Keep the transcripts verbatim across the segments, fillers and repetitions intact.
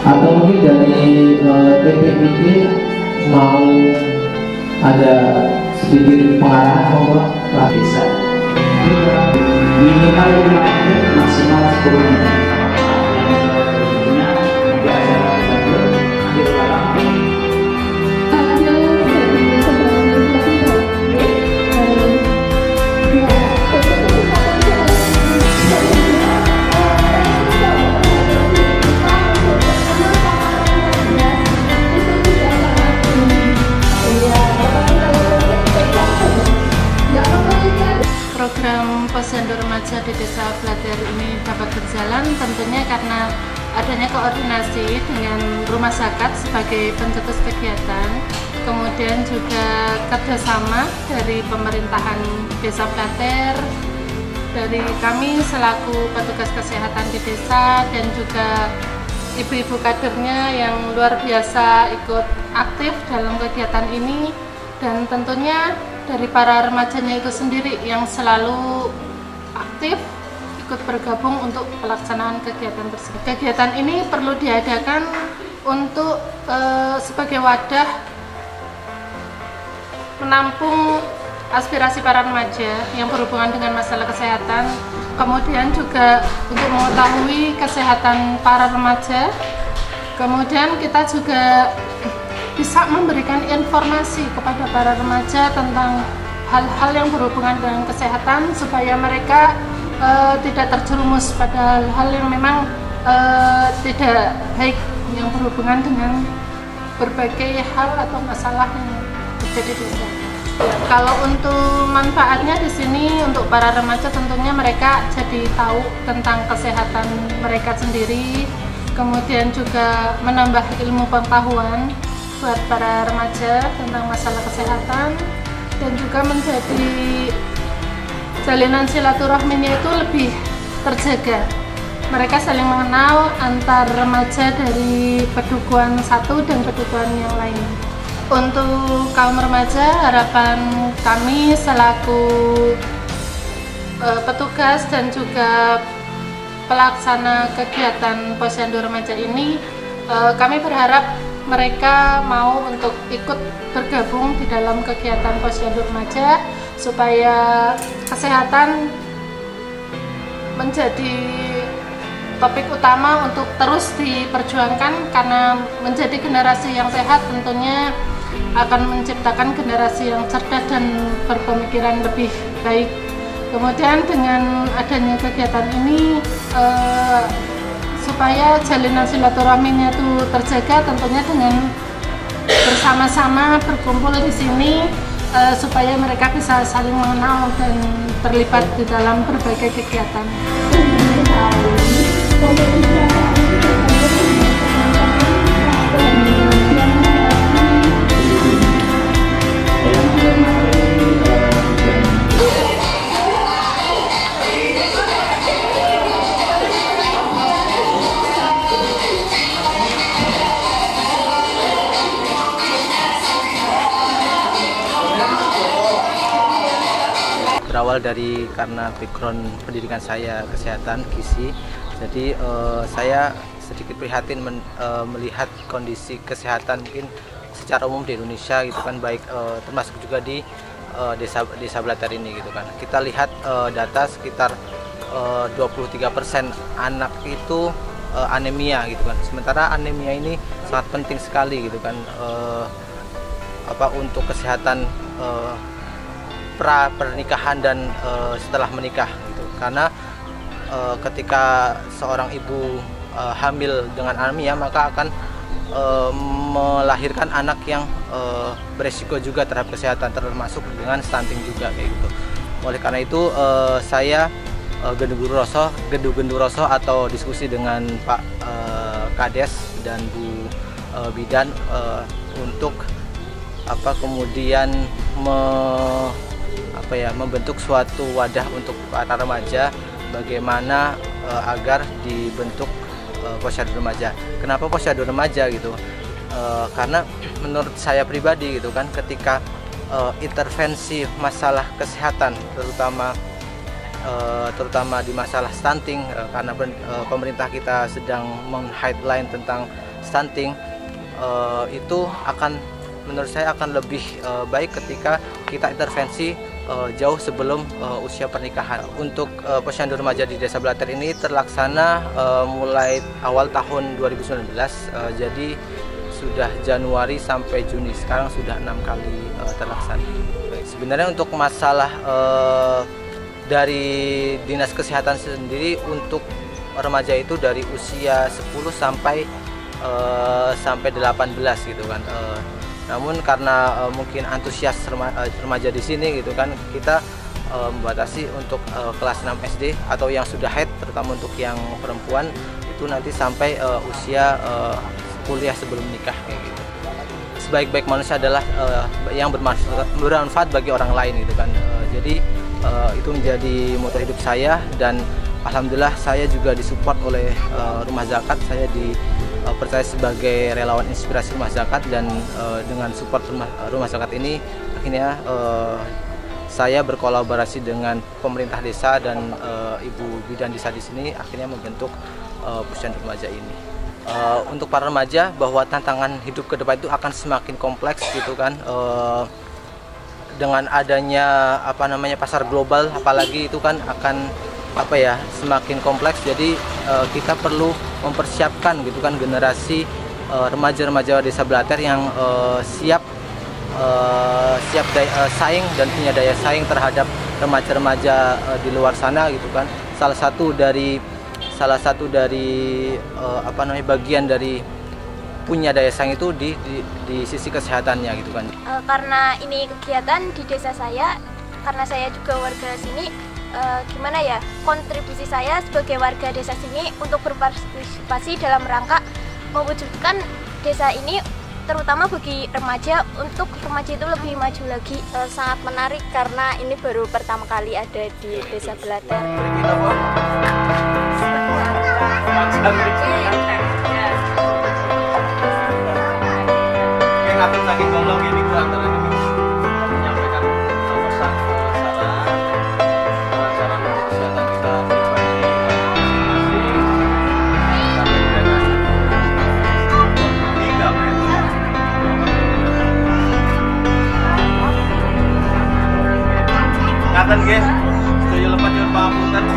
Atau mungkin dari uh, T P I D mau ada sedikit pengarahan monggo Pak. Bisa minimal lima menit, maksimal sepuluh menit. Program Posyandu Remaja di Desa Blater ini dapat berjalan tentunya karena adanya koordinasi dengan rumah zakat sebagai pencetus kegiatan, kemudian juga kerjasama dari pemerintahan Desa Blater, dari kami selaku petugas kesehatan di desa, dan juga ibu-ibu kadernya yang luar biasa ikut aktif dalam kegiatan ini, dan tentunya dari para remajanya itu sendiri yang selalu aktif ikut bergabung untuk pelaksanaan kegiatan tersebut. Kegiatan ini perlu diadakan untuk e, sebagai wadah menampung aspirasi para remaja yang berhubungan dengan masalah kesehatan, kemudian juga untuk mengetahui kesehatan para remaja, kemudian kita juga bisa memberikan informasi kepada para remaja tentang hal-hal yang berhubungan dengan kesehatan supaya mereka uh, tidak terjerumus pada hal yang memang uh, tidak baik yang berhubungan dengan berbagai hal atau masalah yang terjadi di kesehatan. Ya, kalau untuk manfaatnya di sini untuk para remaja tentunya mereka jadi tahu tentang kesehatan mereka sendiri, kemudian juga menambah ilmu pengetahuan buat para remaja tentang masalah kesehatan, dan juga menjadi jalinan silaturahminya itu lebih terjaga. Mereka saling mengenal antar remaja dari pedukuhan satu dan pedukuhan yang lain. Untuk kaum remaja, harapan kami selaku uh, petugas dan juga pelaksana kegiatan Posyandu Remaja ini, uh, kami berharap mereka mau untuk ikut bergabung di dalam kegiatan Posyandu Remaja supaya kesehatan menjadi topik utama untuk terus diperjuangkan, karena menjadi generasi yang sehat tentunya akan menciptakan generasi yang cerdas dan berpemikiran lebih baik. Kemudian dengan adanya kegiatan ini eh, supaya jalinan silaturahminya itu terjaga, tentunya dengan bersama-sama berkumpul di sini uh, supaya mereka bisa saling mengenal dan terlibat di dalam berbagai kegiatan. Berawal dari karena background pendidikan saya kesehatan gizi, jadi uh, saya sedikit prihatin men, uh, melihat kondisi kesehatan mungkin secara umum di Indonesia gitu kan, baik uh, termasuk juga di uh, desa desa Blater ini gitu kan. Kita lihat uh, data sekitar uh, dua puluh tiga persen anak itu uh, anemia gitu kan. Sementara anemia ini sangat penting sekali gitu kan, uh, apa untuk kesehatan uh, pra pernikahan dan uh, setelah menikah gitu. Karena uh, ketika seorang ibu uh, hamil dengan anemia, maka akan uh, melahirkan anak yang uh, beresiko juga terhadap kesehatan, termasuk dengan stunting juga kayak gitu. Oleh karena itu uh, saya uh, Gendu Roso, Gendu Gendu Roso atau diskusi dengan Pak uh, Kades dan Bu uh, Bidan uh, untuk apa kemudian me apa ya membentuk suatu wadah untuk para remaja, bagaimana uh, agar dibentuk uh, Posyandu Remaja. Kenapa Posyandu Remaja gitu? Uh, karena menurut saya pribadi gitu kan, ketika uh, intervensi masalah kesehatan, terutama uh, terutama di masalah stunting, uh, karena uh, pemerintah kita sedang meng-highlight tentang stunting, uh, itu akan menurut saya akan lebih uh, baik ketika kita intervensi uh, jauh sebelum uh, usia pernikahan. Untuk uh, posyandu remaja di Desa Blater ini terlaksana uh, mulai awal tahun dua ribu sembilan belas, uh, jadi sudah Januari sampai Juni, sekarang sudah enam kali uh, terlaksana. Sebenarnya untuk masalah uh, dari Dinas Kesehatan sendiri untuk remaja itu dari usia sepuluh sampai uh, sampai delapan belas gitu kan. Uh, namun karena uh, mungkin antusias remaja, uh, remaja di sini gitu kan, kita uh, membatasi untuk uh, kelas enam S D atau yang sudah haid, terutama untuk yang perempuan itu nanti sampai uh, usia uh, kuliah sebelum nikah kayak gitu. Sebaik-baik manusia adalah uh, yang bermanfaat, bermanfaat bagi orang lain gitu kan. Uh, jadi uh, itu menjadi moto hidup saya, dan alhamdulillah saya juga disupport oleh uh, Rumah Zakat. Saya dipercaya uh, sebagai relawan inspirasi Rumah Zakat, dan uh, dengan support Rumah, Rumah Zakat ini akhirnya uh, saya berkolaborasi dengan pemerintah desa dan uh, ibu bidan desa di sini akhirnya membentuk uh, posyandu remaja ini. Uh, untuk para remaja bahwa tantangan hidup ke depan itu akan semakin kompleks gitu kan, uh, dengan adanya apa namanya pasar global apalagi itu kan akan apa ya semakin kompleks. Jadi uh, kita perlu mempersiapkan gitu kan generasi remaja-remaja uh, Desa Blater yang uh, siap uh, siap daya, uh, saing dan punya daya saing terhadap remaja-remaja uh, di luar sana gitu kan. Salah satu dari salah satu dari uh, apa namanya bagian dari punya daya saing itu di, di di sisi kesehatannya gitu kan. Uh, karena ini kegiatan di desa saya, karena saya juga warga sini, uh, gimana ya kontribusi saya sebagai warga desa sini untuk berpartisipasi dalam rangka mewujudkan desa ini, terutama bagi remaja, untuk remaja itu lebih maju lagi. Uh, sangat menarik karena ini baru pertama kali ada di Desa Blater. Aku saking golong ini antara ini menyampaikan pesan saran saran kesehatan kita pribadi masing-masing sampai dengan tiga meter. Ngaten nggih, sedaya lepat nyuwun pangapunten.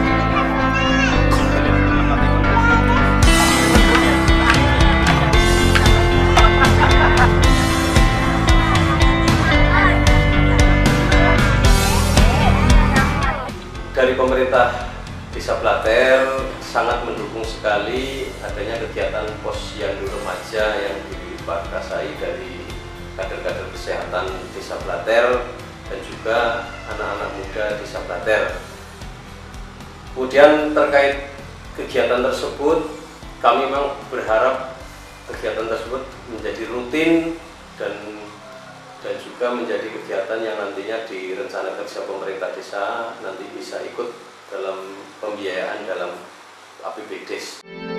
Dari pemerintah Desa Blater sangat mendukung sekali adanya kegiatan posyandu remaja yang diperkasai dari kader-kader kesehatan Desa Blater dan juga anak-anak muda Desa Blater. Kemudian terkait kegiatan tersebut, kami memang berharap kegiatan tersebut menjadi rutin dan dan juga menjadi kegiatan yang nantinya di rencana kerja pemerintah desa nanti bisa ikut dalam pembiayaan dalam A P B D E S.